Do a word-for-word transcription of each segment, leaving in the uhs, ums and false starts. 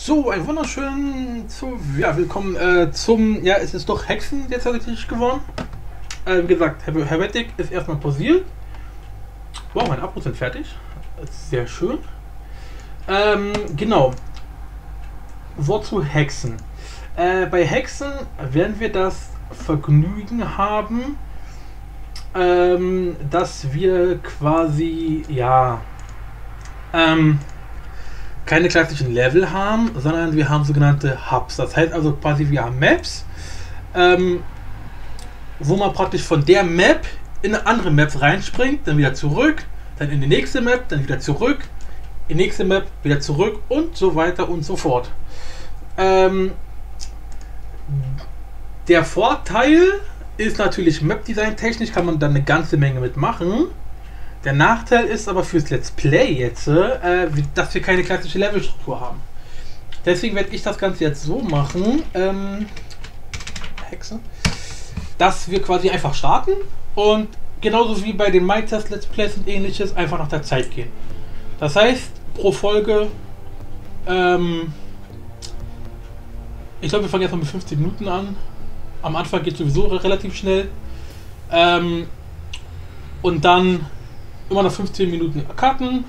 So, ein wunderschön zu, ja, willkommen äh, zum, ja, es ist doch Hexen jetzt tatsächlich geworden. Äh, wie gesagt, Her Heretic ist erstmal pausiert. Wow, meine Abos sind fertig. Sehr schön. Ähm, genau. Wozu Hexen? Äh, bei Hexen werden wir das Vergnügen haben, ähm, dass wir quasi, ja, ähm, keine klassischen Level haben, sondern wir haben sogenannte Hubs. Das heißt also quasi, wir haben Maps, ähm, wo man praktisch von der Map in eine andere Map reinspringt, dann wieder zurück, dann in die nächste Map, dann wieder zurück, in die nächste Map, wieder zurück und so weiter und so fort. Ähm, der Vorteil ist natürlich, Map-Design technisch kann man dann eine ganze Menge mitmachen. Der Nachteil ist aber fürs Let's Play jetzt, äh, dass wir keine klassische Levelstruktur haben. Deswegen werde ich das Ganze jetzt so machen, ähm, Hexe, dass wir quasi einfach starten und genauso wie bei den Minecraft Let's Plays und ähnliches einfach nach der Zeit gehen. Das heißt, pro Folge, ähm, ich glaube, wir fangen jetzt mal mit fünfzehn Minuten an. Am Anfang geht sowieso relativ schnell. Ähm, und dann immer nach fünfzehn Minuten cutten.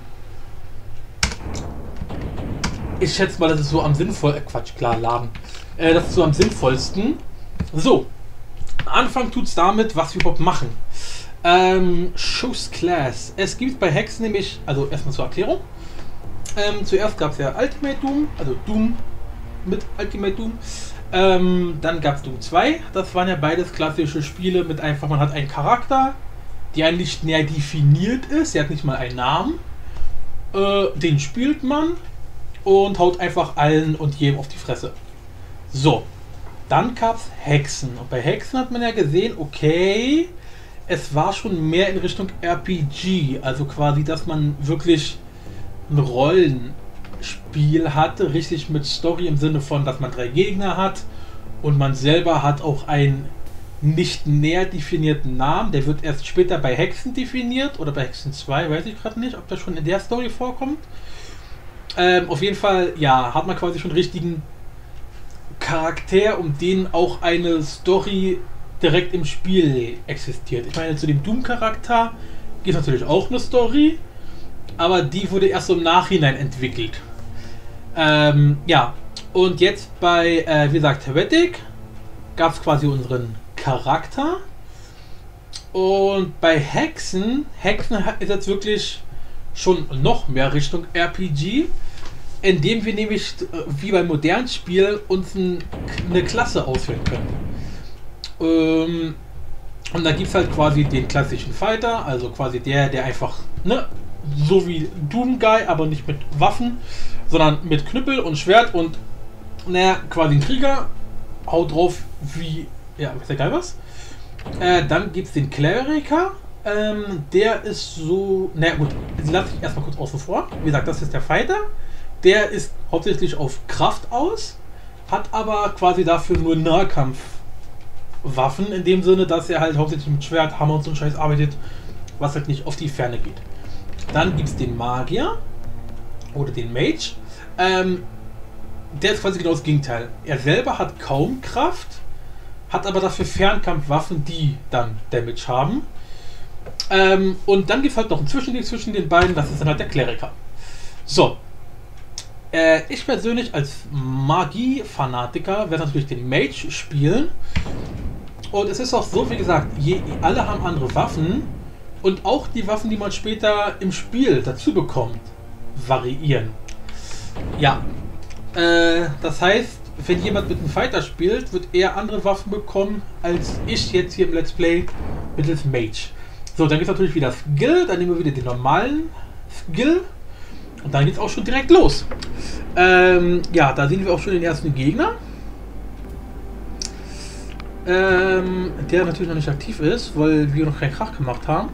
Ich schätze mal, das ist so am sinnvollsten. Äh, Quatsch, klar, laden. Äh, das ist so am sinnvollsten. So. Anfang tut es damit, was wir überhaupt machen. Ähm, Choose Class. Es gibt bei Hexen nämlich, also erstmal zur Erklärung. Ähm, zuerst gab es ja Ultimate Doom, also Doom mit Ultimate Doom. Ähm, dann gab es Doom zwei. Das waren ja beides klassische Spiele mit einfach, man hat einen Charakter, der nicht näher definiert ist, der hat nicht mal einen Namen. Äh, den spielt man und haut einfach allen und jedem auf die Fresse. So, dann gab es Hexen. Und bei Hexen hat man ja gesehen, okay, es war schon mehr in Richtung R P G, also quasi, dass man wirklich ein Rollenspiel hatte, richtig mit Story im Sinne von, dass man drei Gegner hat und man selber hat auch ein nicht näher definierten Namen, der wird erst später bei Hexen definiert oder bei Hexen zwei, weiß ich gerade nicht, ob das schon in der Story vorkommt. Ähm, auf jeden Fall, ja, hat man quasi schon einen richtigen Charakter, um den auch eine Story direkt im Spiel existiert. Ich meine, zu dem Doom-Charakter gibt es natürlich auch eine Story, aber die wurde erst so im Nachhinein entwickelt. Ähm, ja, und jetzt bei, äh, wie gesagt, Heretic gab es quasi unseren Charakter. Und bei Hexen, Hexen ist jetzt wirklich schon noch mehr Richtung R P G, indem wir nämlich, wie beim modernen Spiel, uns ein, eine Klasse auswählen können. Ähm, und da gibt es halt quasi den klassischen Fighter, also quasi der, der einfach, ne, so wie Doom Guy, aber nicht mit Waffen, sondern mit Knüppel und Schwert und, naja, quasi ein Krieger, haut drauf wie, ja, ist ja geil was. Äh, dann gibt es den Kleriker, ähm, der ist so, naja gut, die lasse ich erstmal kurz außen vor. Wie gesagt, das ist der Fighter, der ist hauptsächlich auf Kraft aus, hat aber quasi dafür nur Nahkampfwaffen, in dem Sinne, dass er halt hauptsächlich mit Schwert, Hammer und so ein Scheiß arbeitet, was halt nicht auf die Ferne geht. Dann gibt es den Magier oder den Mage. Ähm, der ist quasi genau das Gegenteil. Er selber hat kaum Kraft, hat aber dafür Fernkampfwaffen, die dann Damage haben. Ähm, und dann gibt es halt noch ein Zwischending zwischen den beiden, das ist dann halt der Kleriker. So. Äh, ich persönlich als Magie-Fanatiker werde natürlich den Mage spielen. Und es ist auch so, wie gesagt, je, alle haben andere Waffen. Und auch die Waffen, die man später im Spiel dazu bekommt, variieren. Ja. Äh, das heißt, wenn jemand mit einem Fighter spielt, wird er andere Waffen bekommen, als ich jetzt hier im Let's Play mittels Mage. So, dann gibt es natürlich wieder Skill, dann nehmen wir wieder den normalen Skill. Und dann geht es auch schon direkt los. Ähm, ja, da sehen wir auch schon den ersten Gegner. Ähm, der natürlich noch nicht aktiv ist, weil wir noch keinen Krach gemacht haben.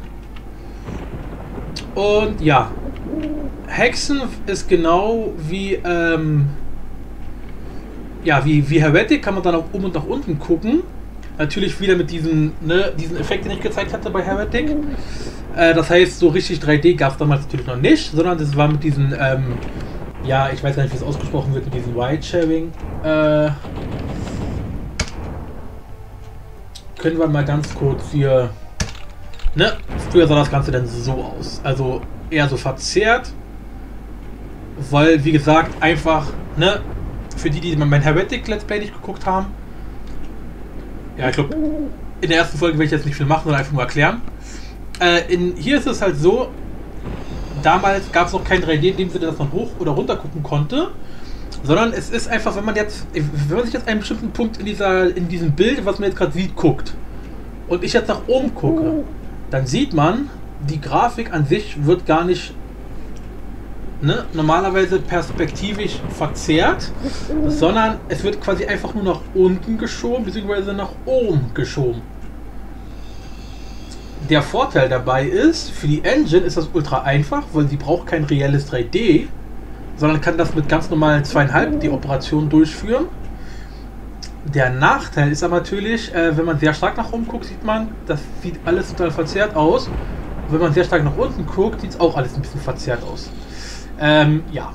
Und ja, Hexen ist genau wie, ähm, ja, wie, wie Heretic, kann man dann auch oben und nach unten gucken. Natürlich wieder mit diesen, ne, diesen Effekt, den ich gezeigt hatte bei Heretic. Äh, das heißt, so richtig drei D gab es damals natürlich noch nicht, sondern das war mit diesen ähm, Ja, ich weiß gar nicht, wie es ausgesprochen wird mit diesem Ride-Sharing. Äh, können wir mal ganz kurz hier... Ne? Früher sah das Ganze dann so aus. Also eher so verzerrt. Weil, wie gesagt, einfach, ne? Für die, die mein Heretic Let's Play nicht geguckt haben. Ja, ich glaube, in der ersten Folge werde ich jetzt nicht viel machen, sondern einfach nur erklären. Äh, in, hier ist es halt so, damals gab es noch kein drei D in dem Sinne, dass man hoch oder runter gucken konnte. Sondern es ist einfach, wenn man jetzt, wenn man sich jetzt einen bestimmten Punkt in dieser, in diesem Bild, was man jetzt gerade sieht, guckt. Und ich jetzt nach oben gucke, dann sieht man, die Grafik an sich wird gar nicht ne, normalerweise perspektivisch verzerrt, sondern es wird quasi einfach nur nach unten geschoben, beziehungsweise nach oben geschoben. Der Vorteil dabei ist, für die Engine ist das ultra einfach, weil sie braucht kein reelles drei D, sondern kann das mit ganz normalen zwei Komma fünf D Operationen durchführen. Der Nachteil ist aber natürlich, äh, wenn man sehr stark nach oben guckt, sieht man, das sieht alles total verzerrt aus. Und wenn man sehr stark nach unten guckt, sieht es auch alles ein bisschen verzerrt aus. Ähm, ja.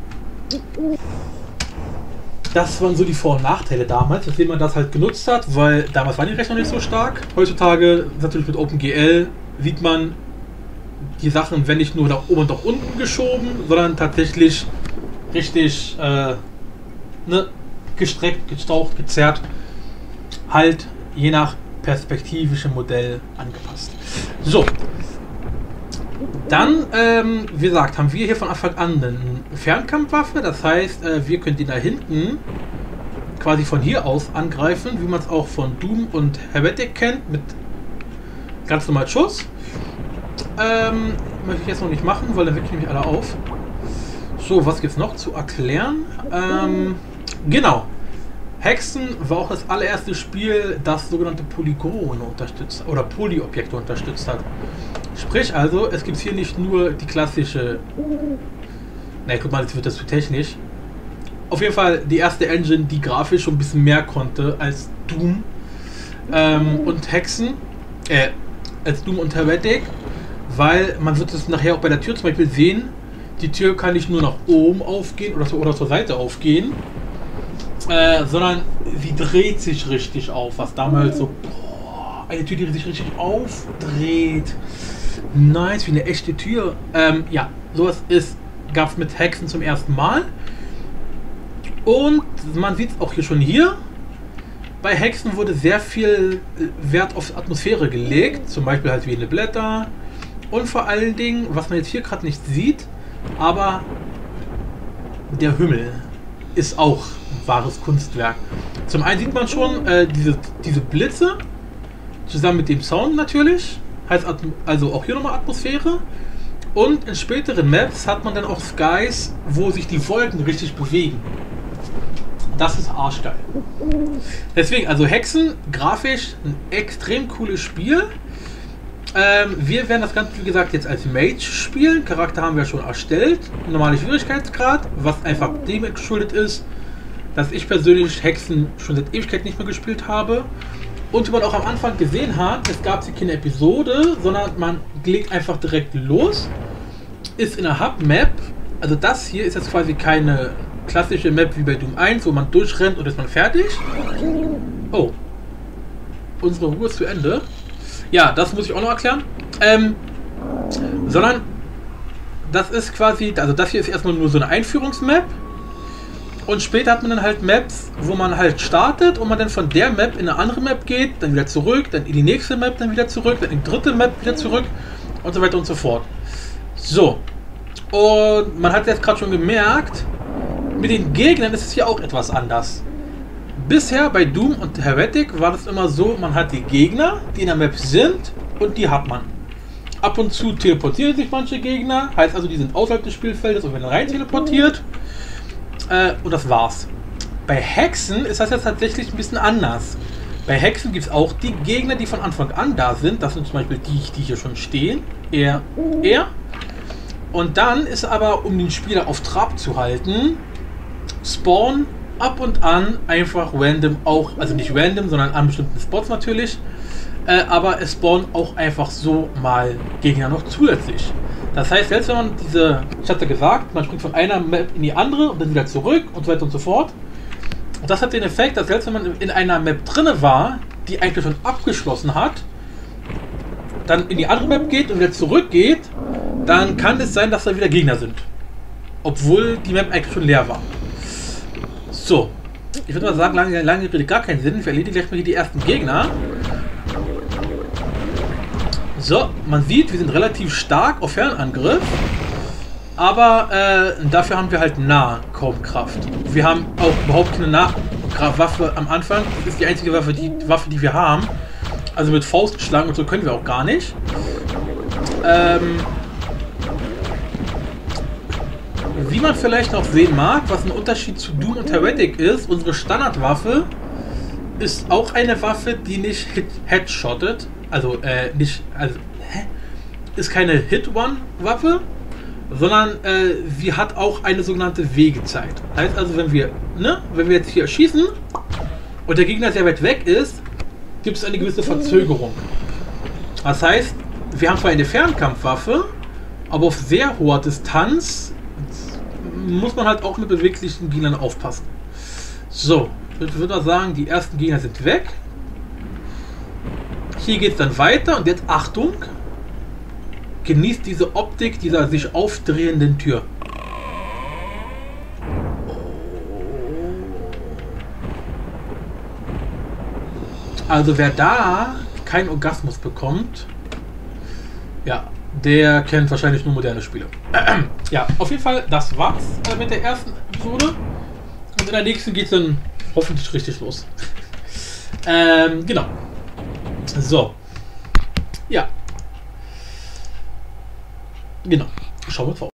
Das waren so die Vor- und Nachteile damals, weswegen man das halt genutzt hat, weil damals waren die Rechner nicht so stark. Heutzutage, natürlich mit OpenGL, sieht man die Sachen, wenn nicht nur nach oben und nach unten geschoben, sondern tatsächlich richtig äh, ne, gestreckt, gestaucht, gezerrt, halt je nach perspektivischem Modell angepasst. So. Dann, ähm, wie gesagt, haben wir hier von Anfang an eine Fernkampfwaffe, das heißt, äh, wir können die da hinten quasi von hier aus angreifen, wie man es auch von Doom und Heretic kennt, mit ganz normal Schuss. Ähm, möchte ich jetzt noch nicht machen, weil dann wecke ich nämlich alle auf. So, was gibt es noch zu erklären? Ähm, genau. Hexen war auch das allererste Spiel, das sogenannte Polygone unterstützt oder Polyobjekte unterstützt hat. Sprich also, es gibt hier nicht nur die klassische... Ne, guck mal, jetzt wird das zu technisch. Auf jeden Fall die erste Engine, die grafisch schon ein bisschen mehr konnte als Doom ähm, und Hexen. Äh, als Doom und Heretic. Weil man wird es nachher auch bei der Tür zum Beispiel sehen. Die Tür kann nicht nur nach oben aufgehen oder, zu, oder zur Seite aufgehen. Äh, sondern sie dreht sich richtig auf. Was damals so... Boah, eine Tür, die sich richtig aufdreht. Nice, wie eine echte Tür. Ähm, ja, sowas ist, gab es mit Hexen zum ersten Mal. Und man sieht es auch hier schon hier. Bei Hexen wurde sehr viel Wert auf Atmosphäre gelegt. Zum Beispiel halt wie in den Blätter. Und vor allen Dingen, was man jetzt hier gerade nicht sieht, aber der Himmel ist auch ein wahres Kunstwerk. Zum einen sieht man schon äh, diese, diese Blitze, zusammen mit dem Sound natürlich. Heißt also auch hier nochmal Atmosphäre. Und in späteren Maps hat man dann auch Skies, wo sich die Wolken richtig bewegen. Das ist arschgeil. Deswegen, also Hexen, grafisch ein extrem cooles Spiel. Ähm, wir werden das Ganze, wie gesagt, jetzt als Mage spielen. Charakter haben wir schon erstellt. Normale Schwierigkeitsgrad, was einfach dem geschuldet ist, dass ich persönlich Hexen schon seit Ewigkeit nicht mehr gespielt habe. Und wie man auch am Anfang gesehen hat, es gab hier keine Episode, sondern man legt einfach direkt los. Ist in der Hub-Map, also das hier ist jetzt quasi keine klassische Map wie bei Doom eins, wo man durchrennt und ist man fertig. Oh. Unsere Ruhe ist zu Ende. Ja, das muss ich auch noch erklären. Ähm, sondern das ist quasi, also das hier ist erstmal nur so eine Einführungsmap. Und später hat man dann halt Maps, wo man halt startet und man dann von der Map in eine andere Map geht, dann wieder zurück, dann in die nächste Map, dann wieder zurück, dann in die dritte Map wieder zurück und so weiter und so fort. So. Und man hat jetzt gerade schon gemerkt, mit den Gegnern ist es hier auch etwas anders. Bisher bei Doom und Heretic war das immer so, man hat die Gegner, die in der Map sind und die hat man. Ab und zu teleportieren sich manche Gegner, heißt also, die sind außerhalb des Spielfeldes und werden rein teleportiert. Äh, und das war's. Bei Hexen ist das jetzt tatsächlich ein bisschen anders. Bei Hexen gibt es auch die Gegner, die von Anfang an da sind. Das sind zum Beispiel die, die hier schon stehen. Er, er. Und dann ist aber, um den Spieler auf Trab zu halten, spawn ab und an einfach random auch, also nicht random, sondern an bestimmten Spots natürlich. Äh, aber es spawnen auch einfach so mal Gegner noch zusätzlich. Das heißt, selbst wenn man diese, ich hatte gesagt, man springt von einer Map in die andere und dann wieder zurück und so weiter und so fort. Und das hat den Effekt, dass selbst wenn man in einer Map drinne war, die eigentlich schon abgeschlossen hat, dann in die andere Map geht und wieder zurückgeht, dann kann es sein, dass da wieder Gegner sind. Obwohl die Map eigentlich schon leer war. So. Ich würde mal sagen, lange, lange Rede gar keinen Sinn. Wir erledigen gleich mal hier die ersten Gegner. So, man sieht, wir sind relativ stark auf Fernangriff. Aber äh, dafür haben wir halt nah kaum Kraft. Wir haben auch überhaupt keine Nahkraftwaffe am Anfang. Das ist die einzige Waffe die, Waffe, die wir haben. Also mit Faustschlagen und so können wir auch gar nicht. Ähm, wie man vielleicht noch sehen mag, was ein Unterschied zu Doom und Heretic ist, unsere Standardwaffe ist auch eine Waffe, die nicht hit headshottet. Also, äh, nicht, also, hä? Ist keine Hit-One-Waffe, sondern äh, sie hat auch eine sogenannte Wegezeit. Heißt also, wenn wir, ne, wenn wir jetzt hier schießen und der Gegner sehr weit weg ist, gibt es eine gewisse Verzögerung. Das heißt, wir haben zwar eine Fernkampfwaffe, aber auf sehr hoher Distanz muss man halt auch mit beweglichen Gegnern aufpassen. So, ich würde mal sagen, die ersten Gegner sind weg. Hier geht es dann weiter und jetzt Achtung! Genießt diese Optik dieser sich aufdrehenden Tür. Also wer da keinen Orgasmus bekommt, ja, der kennt wahrscheinlich nur moderne Spiele. Ja, auf jeden Fall, das war's mit der ersten Episode. Und in der nächsten geht's dann hoffentlich richtig los. ähm, genau. So. Ja. Genau. Schauen wir uns vor.